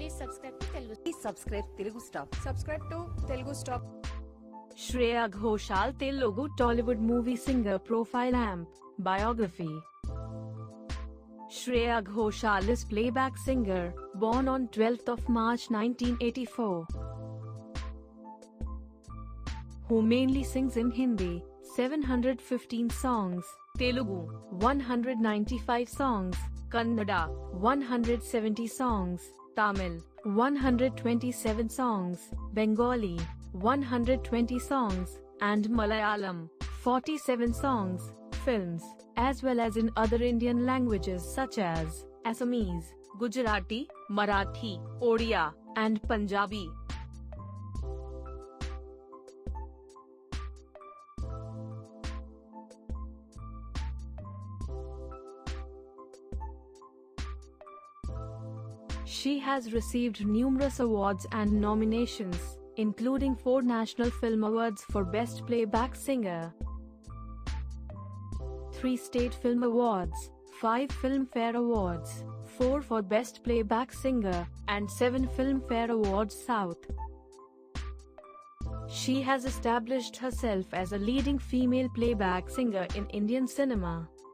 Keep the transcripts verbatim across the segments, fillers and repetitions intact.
Please subscribe to Telugu. Please subscribe Telugu Stop. Subscribe to Telugu Stop. Shreya Ghoshal Telugu Tollywood movie singer profile amp. Biography. Shreya Ghoshal is playback singer, born on twelfth of March nineteen eighty-four. Who mainly sings in Hindi, seven hundred fifteen songs, Telugu, one hundred ninety-five songs, Kannada, one hundred seventy songs, Tamil, one hundred twenty-seven songs, Bengali, one hundred twenty songs, and Malayalam, forty-seven songs, films, as well as in other Indian languages such as Assamese, Gujarati, Marathi, Odia, and Punjabi. She has received numerous awards and nominations, including four National Film Awards for Best Playback Singer, three State Film Awards, five Filmfare Awards, four for Best Playback Singer, and seven Filmfare Awards South. She has established herself as a leading female playback singer in Indian cinema.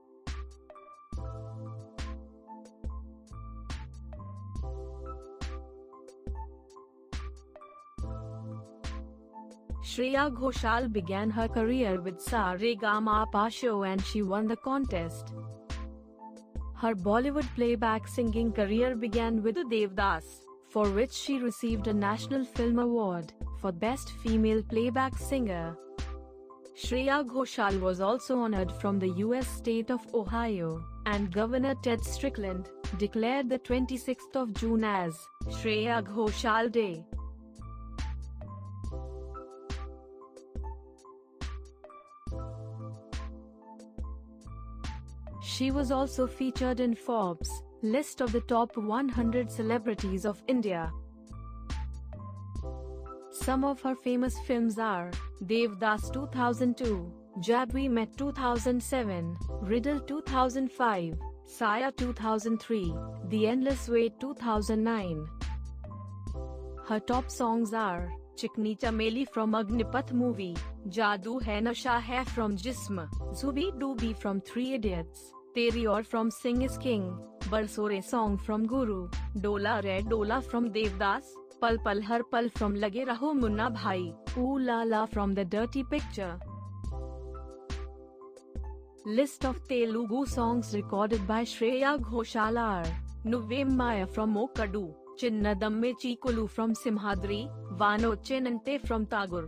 Shreya Ghoshal began her career with Sa Re Ga Ma Pa show and she won the contest. Her Bollywood playback singing career began with Devdas, for which she received a National Film Award for Best Female Playback Singer. Shreya Ghoshal was also honored from the U S state of Ohio, and Governor Ted Strickland declared the twenty-sixth of June as Shreya Ghoshal Day. She was also featured in Forbes' list of the top one hundred celebrities of India. Some of her famous films are Devdas two thousand two, Jab We Met two thousand seven, Riddle two thousand five, Saya two thousand three, The Endless Wait two thousand nine. Her top songs are Chikni Chameli from Agnipath movie, Jadoo Hai Nasha Hai from Jism, Zubi Doobi from Three Idiots, Teri Aur from Sing is King, Barsore song from Guru, Dola Re Dola from Devdas, Pal Pal Har Pal from Lage Raho Munna Bhai, Ooh La La from The Dirty Picture. List of Telugu songs recorded by Shreya Ghoshal are Nuvvemmaya from Okadu, Chinnadamme Chikulu from Simhadri, Vanochenante from Tagur.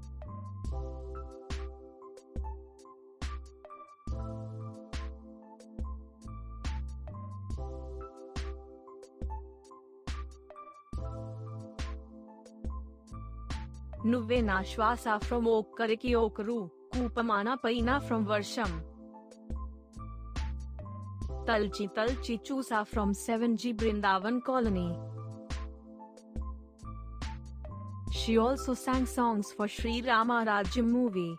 Nuvena Shwasa from Okkariki Okru, Kupamana Paina from Varsham. Talchi Talchi Chusa from seven G Brindavan Colony. She also sang songs for Sri Rama Rajyam movie.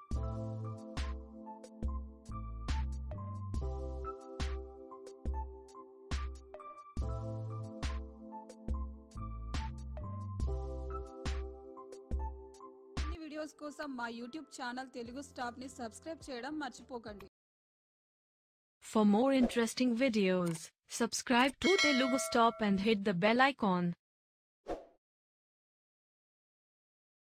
Videos కోసం మా YouTube channel Telugu stop ని subscribe చేయడం మర్చిపోకండి. For more interesting videos, subscribe to Telugu Stop and hit the bell icon.